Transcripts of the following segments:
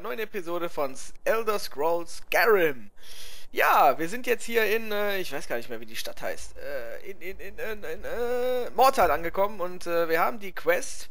neuen Episode von Elder Scrolls Skyrim. Ja, wir sind jetzt hier in, ich weiß gar nicht mehr, wie die Stadt heißt, Mortal angekommen und wir haben die Quest,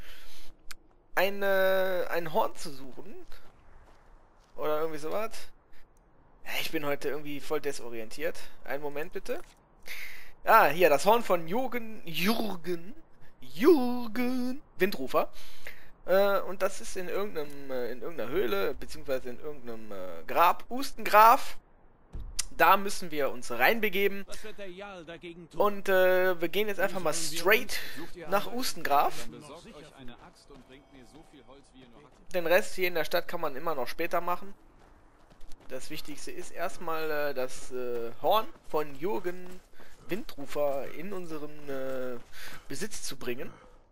ein Horn zu suchen. Oder irgendwie sowas. Ja, ich bin heute irgendwie voll desorientiert. Einen Moment bitte. Ah, hier, das Horn von Jürgen Windrufer. Und das ist in irgendeiner Höhle, beziehungsweise in irgendeinem Grab, Ustengraf. Da müssen wir uns reinbegeben. Was wird der Jarl dagegen tun? Und wir gehen jetzt einfach mal straight nach Ustengraf. Dann besorgt euch eine Axt und bringt mir so viel Holz, wie ihr nur habt. Den Rest hier in der Stadt kann man immer noch später machen. Das Wichtigste ist erstmal das Horn von Jürgen Windrufer in unseren Besitz zu bringen.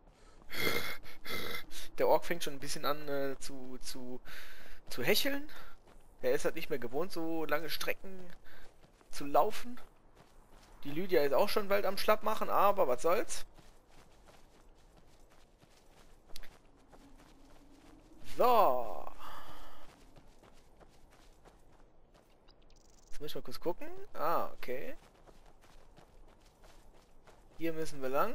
Der Ork fängt schon ein bisschen an zu hecheln. Er ist halt nicht mehr gewohnt, so lange Strecken zu laufen. Die Lydia ist auch schon bald am Schlapp machen, aber was soll's. So. Jetzt muss ich mal kurz gucken. Ah, okay. Hier müssen wir lang.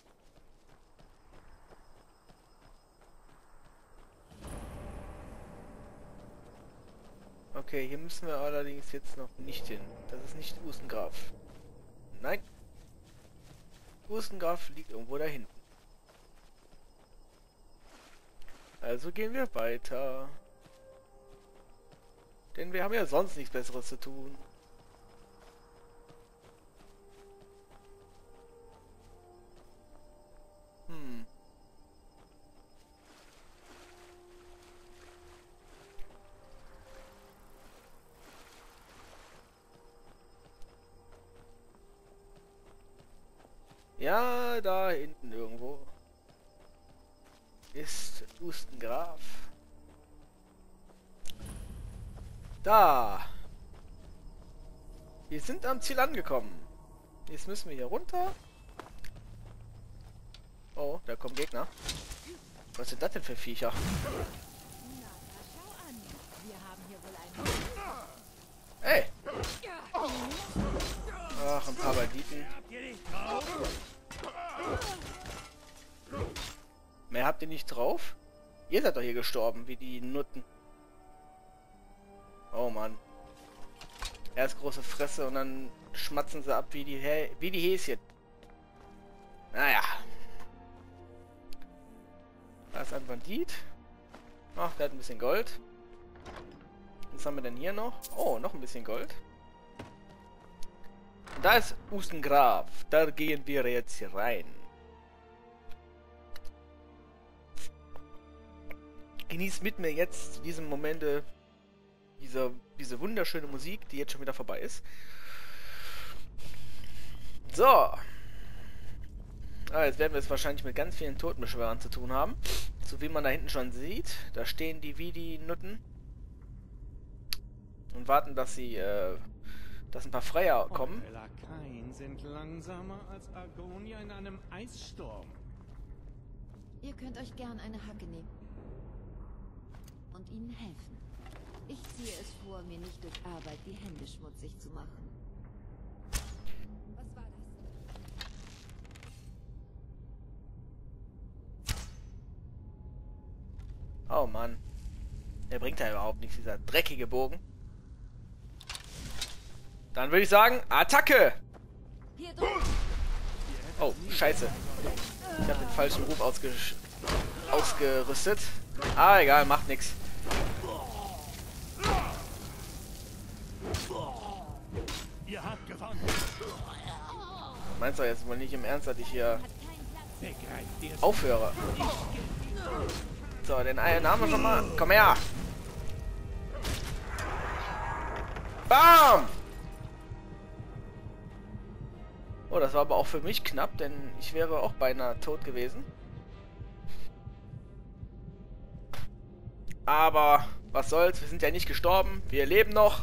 Okay, hier müssen wir allerdings jetzt noch nicht hin. Das ist nicht Ustengraf. Nein. Ustengraf liegt irgendwo da hinten. Also gehen wir weiter. Denn wir haben ja sonst nichts Besseres zu tun. Ja, da hinten irgendwo ist Ustengraf. Da. Wir sind am Ziel angekommen. Jetzt müssen wir hier runter. Oh, da kommen Gegner. Was sind das denn für Viecher? Hey! Ach, ein paar Banditen. Mehr habt ihr nicht drauf? Ihr seid doch hier gestorben, wie die Nutten. Oh Mann. Erst große Fresse und dann schmatzen sie ab wie die Häschen. Naja. Da ist ein Bandit. Ach, der hat ein bisschen Gold. Was haben wir denn hier noch? Oh, noch ein bisschen Gold. Und da ist Ustengraf. Da gehen wir jetzt hier rein. Genießt mit mir jetzt diesen Momente, diese wunderschöne Musik, die jetzt schon wieder vorbei ist. So. Ah, jetzt werden wir es wahrscheinlich mit ganz vielen Totenbeschwörern zu tun haben. So wie man da hinten schon sieht. Da stehen die wie die Nutten. Und warten, dass ein paar Freier kommen. Eure Lakaien sind langsamer als Argonia in einem Eissturm. Ihr könnt euch gern eine Hacke nehmen und ihnen helfen. Ich ziehe es vor, mir nicht durch Arbeit die Hände schmutzig zu machen. Was war das? Oh Mann. Der bringt ja überhaupt nichts, dieser dreckige Bogen. Dann würde ich sagen, Attacke! Hier drüben. Oh, scheiße. Ich habe den falschen Ruf ausgerüstet. Ah, egal, macht nix. Ihr habt gewonnen. Meinst du jetzt wohl nicht im Ernst, dass ich hier Begreift ihr? aufhöre? So, den einen haben wir schon mal. Komm her! Bam! Oh, das war aber auch für mich knapp, denn ich wäre auch beinahe tot gewesen. Aber was soll's, wir sind ja nicht gestorben, wir leben noch.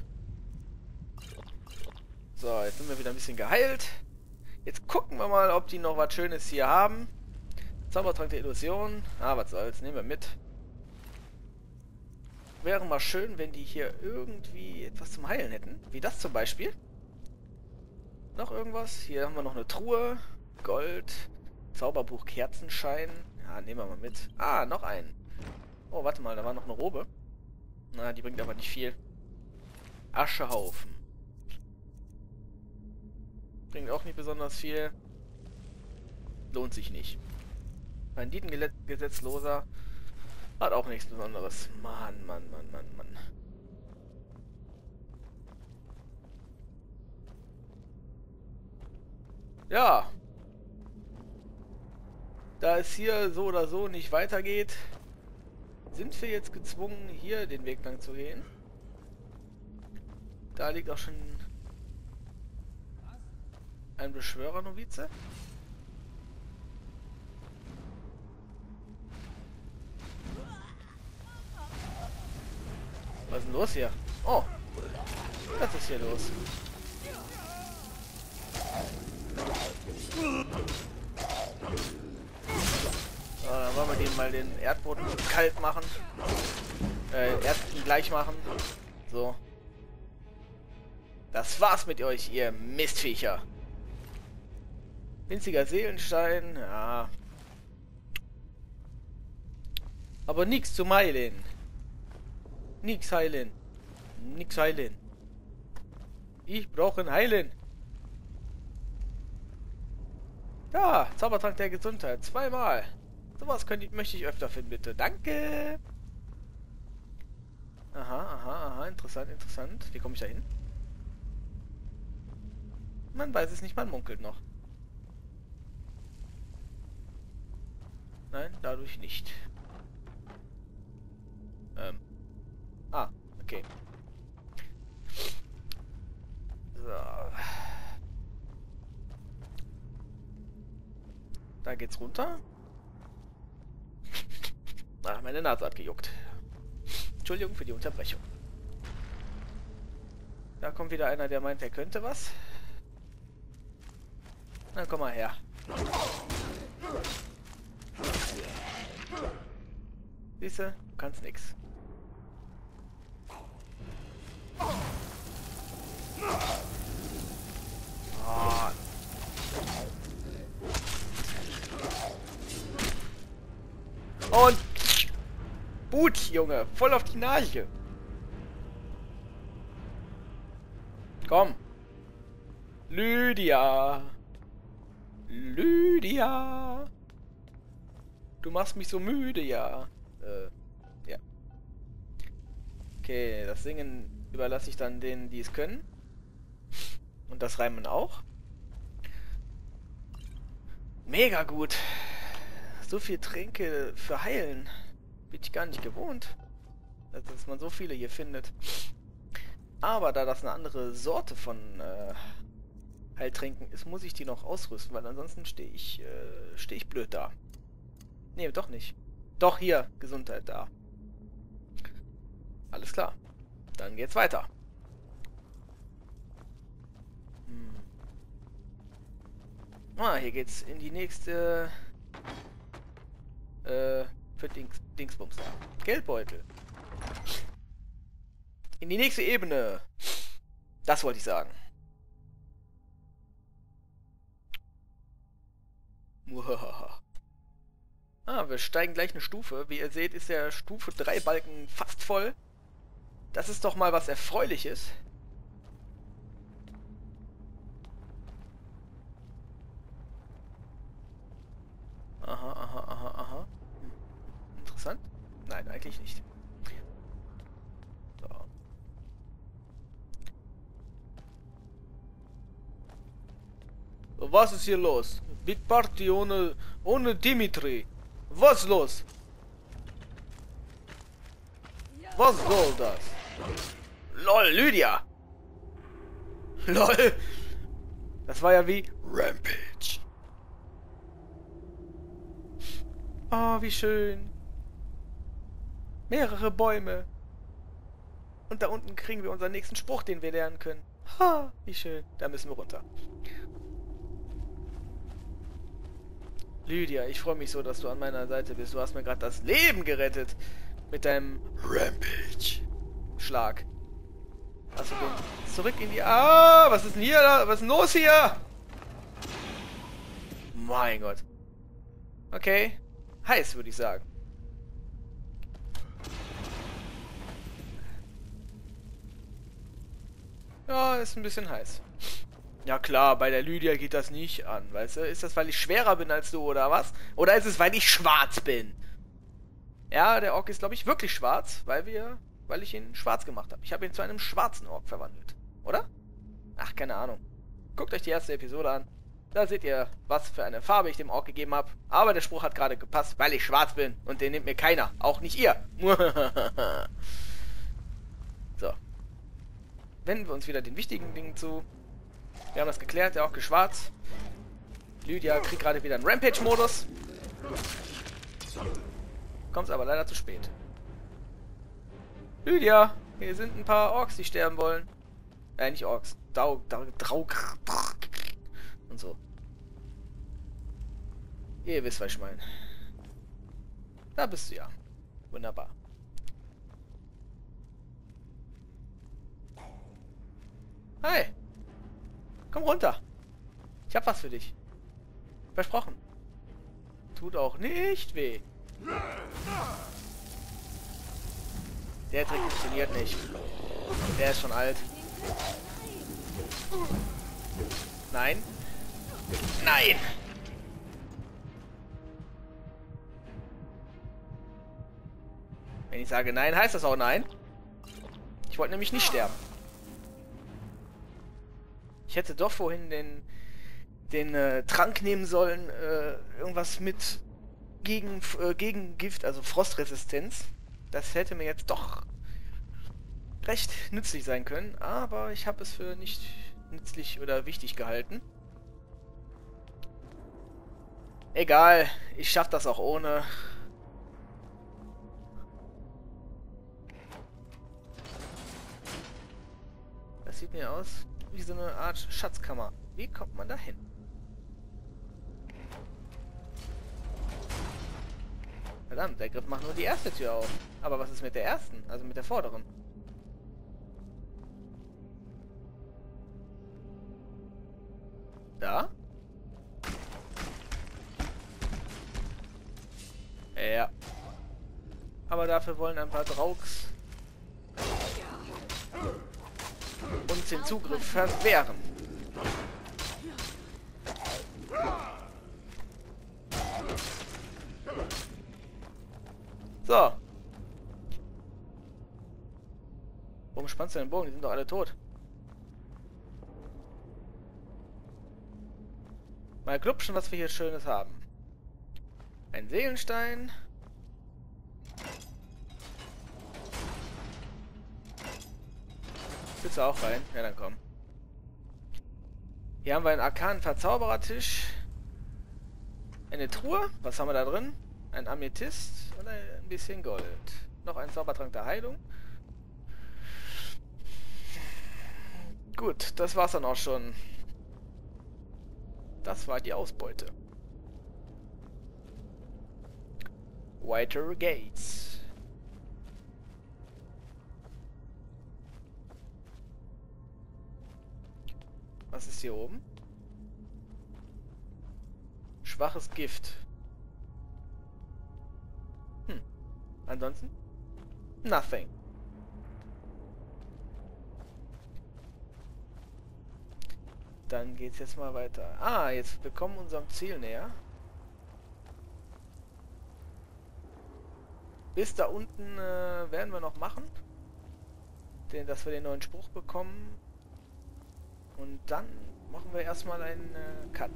So, jetzt sind wir wieder ein bisschen geheilt. Jetzt gucken wir mal, ob die noch was Schönes hier haben. Zaubertrank der Illusion. Ah, was soll's, nehmen wir mit. wäre mal schön, wenn die hier irgendwie etwas zum Heilen hätten. Wie das zum Beispiel. Noch irgendwas? Hier haben wir noch eine Truhe. Gold. Zauberbuch Kerzenschein. Ja, nehmen wir mal mit. Ah, noch einen. Oh, warte mal, da war noch eine Robe. Na, die bringt aber nicht viel. Aschehaufen. Bringt auch nicht besonders viel. Lohnt sich nicht. Banditengesetzloser. Hat auch nichts Besonderes. Mann, Mann, Mann, Mann, Mann. Ja. Da es hier so oder so nicht weitergeht, sind wir jetzt gezwungen, hier den Weg lang zu gehen. Da liegt auch schon ein Beschwörer-Novize. Was ist denn los hier? Oh, was ist hier los? So, dann wollen wir den mal den Erdboden kalt machen. Erdboden gleich machen. So. Das war's mit euch, ihr Mistviecher. Winziger Seelenstein, ja. Aber nix zum Heilen. Nix heilen. Nix heilen. Ich brauche ein Heilen. Ja, Zaubertrank der Gesundheit. 2-mal. Sowas möchte ich öfter finden, bitte. Danke. Aha, aha, aha. Interessant, interessant. Wie komme ich da hin? Man weiß es nicht, man munkelt noch. Nein, dadurch nicht. Ah, okay. So. Da geht's runter. Ach, meine Nase hat gejuckt. Entschuldigung für die Unterbrechung. Da kommt wieder einer, der meint, er könnte was. Dann komm mal her. Siehste, du kannst nix. Oh. Und Boot, Junge, voll auf die Nase. Komm. Lydia. Lydia. Du machst mich so müde, ja. Ja. Okay, das Singen überlasse ich dann denen, die es können. Und das Reimen auch. Mega gut. So viel Tränke für Heilen. Bin ich gar nicht gewohnt. Dass man so viele hier findet. Aber da das eine andere Sorte von Heiltränken ist, muss ich die noch ausrüsten, weil ansonsten stehe ich blöd da. Nee, doch nicht. Doch, hier, Gesundheit da. Alles klar. Dann geht's weiter. Ah, hier geht's in die nächste für Dingsbums da. Geldbeutel. In die nächste Ebene. Das wollte ich sagen. Ah, wir steigen gleich eine Stufe. Wie ihr seht, ist der Stufe 3 Balken fast voll. Das ist doch mal was Erfreuliches. Aha, aha, aha, aha. Interessant? Nein, eigentlich nicht. So. So, was ist hier los? Big Party ohne Dimitri. Was los? Was soll das? LOL, Lydia! LOL! Das war ja wie Rampage. Oh, wie schön. Mehrere Bäume. Und da unten kriegen wir unseren nächsten Spruch, den wir lernen können. Ha, wie schön. Da müssen wir runter. Lydia, ich freue mich so, dass du an meiner Seite bist. Du hast mir gerade das Leben gerettet. Mit deinem Rampage-Schlag. Also zurück in die... Ah, was ist denn hier? Was ist denn los hier? Mein Gott. Okay. Heiß, würde ich sagen. Ja, ist ein bisschen heiß. Ja klar, bei der Lydia geht das nicht an, weißt du? Ist das, weil ich schwerer bin als du, oder was? Oder ist es, weil ich schwarz bin? Ja, der Ork ist, glaube ich, wirklich schwarz, weil ich ihn schwarz gemacht habe. Ich habe ihn zu einem schwarzen Ork verwandelt. Oder? Ach, keine Ahnung. Guckt euch die erste Episode an. Da seht ihr, was für eine Farbe ich dem Ork gegeben habe. Aber der Spruch hat gerade gepasst, weil ich schwarz bin. Und den nimmt mir keiner. Auch nicht ihr. So. Wenden wir uns wieder den wichtigen Dingen zu. Wir haben das geklärt, der Ork ist schwarz. Lydia kriegt gerade wieder einen Rampage-Modus. Kommt aber leider zu spät. Lydia, hier sind ein paar Orks, die sterben wollen. Nicht Orks. Draug. Und so. Ihr wisst, was ich meine. Da bist du ja. Wunderbar. Hi. Komm runter. Ich hab was für dich. Versprochen. Tut auch nicht weh. Der Trick funktioniert nicht. Der ist schon alt. Nein. Nein. Wenn ich sage nein, heißt das auch nein. Ich wollte nämlich nicht sterben. Ich hätte doch vorhin den Trank nehmen sollen. Irgendwas mit gegen Gift, also Frostresistenz. Das hätte mir jetzt doch recht nützlich sein können. Aber ich habe es für nicht nützlich oder wichtig gehalten. Egal, ich schaffe das auch ohne. Das sieht mir aus wie so eine Art Schatzkammer. Wie kommt man da hin? Verdammt, der Griff macht nur die erste Tür auf. Aber was ist mit der ersten? Also mit der vorderen? Da? Ja. Aber dafür wollen ein paar Draugs uns den Zugriff verwehren. So. Warum spannst du den Bogen? Die sind doch alle tot. Mal glupschen, was wir hier Schönes haben. Ein Seelenstein. Willst du auch rein? Ja, dann komm. Hier haben wir einen arkanen Verzauberertisch. Eine Truhe. Was haben wir da drin? Ein Amethyst und ein bisschen Gold. Noch ein Zaubertrank der Heilung. Gut, das war's dann auch schon. Das war die Ausbeute. Whiter Gates. Was ist hier oben? Schwaches Gift. Ansonsten? Nothing. Dann geht's jetzt mal weiter. Ah, jetzt wir kommen unserem Ziel näher. Bis da unten werden wir noch machen. Dass wir den neuen Spruch bekommen. Und dann machen wir erstmal einen Cut.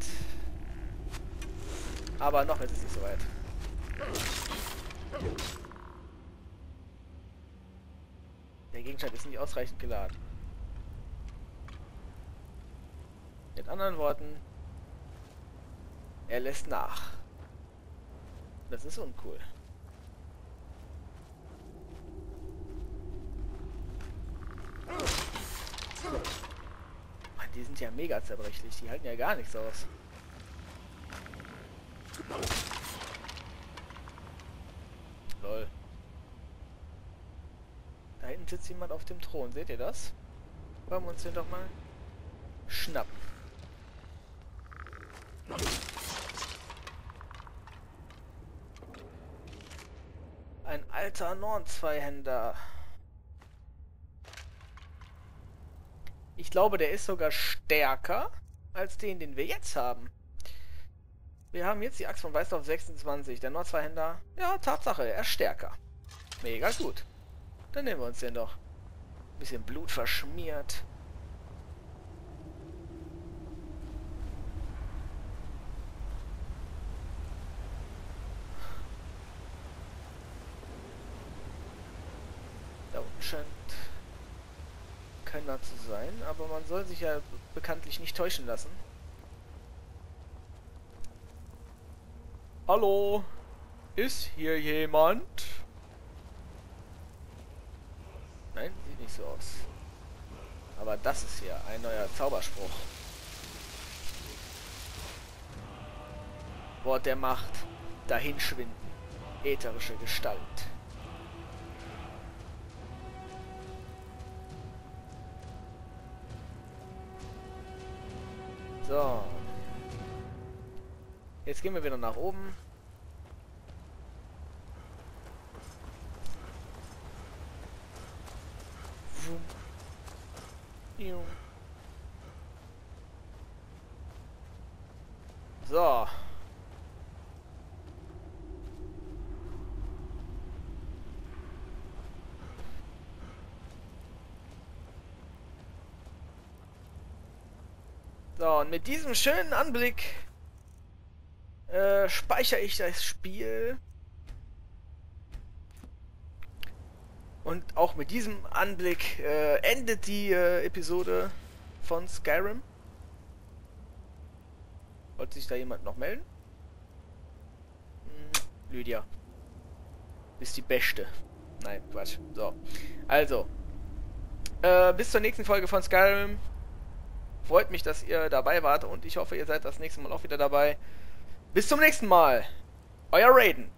Aber noch ist es nicht so weit. Der Gegenstand ist nicht ausreichend geladen. Mit anderen Worten, er lässt nach. Das ist uncool. Mann, die sind ja mega zerbrechlich. Die halten ja gar nichts aus. Lol. hinten sitzt jemand auf dem Thron. Seht ihr das? Wollen wir uns den doch mal schnappen. Ein alter Norn-Zweihänder. Ich glaube, der ist sogar stärker als den wir jetzt haben. Wir haben jetzt die Axt von Weißdorf 26. Der Norn-Zweihänder, ja, Tatsache, er ist stärker. Mega gut. Dann nehmen wir uns den doch. Bisschen Blut verschmiert. Da unten scheint keiner zu sein, aber man soll sich ja bekanntlich nicht täuschen lassen. Hallo? Ist hier jemand? Nein, sieht nicht so aus. Aber das ist hier ein neuer Zauberspruch. Wort der Macht. Dahinschwinden. Ätherische Gestalt. So. Jetzt gehen wir wieder nach oben. So. So, und mit diesem schönen Anblick speichere ich das Spiel. Und auch mit diesem Anblick endet die Episode von Skyrim. Wollte sich da jemand noch melden? Lydia. Ist die Beste. Nein, Quatsch. So. Also. Bis zur nächsten Folge von Skyrim. Freut mich, dass ihr dabei wart und ich hoffe, ihr seid das nächste Mal auch wieder dabei. Bis zum nächsten Mal. Euer Raiden.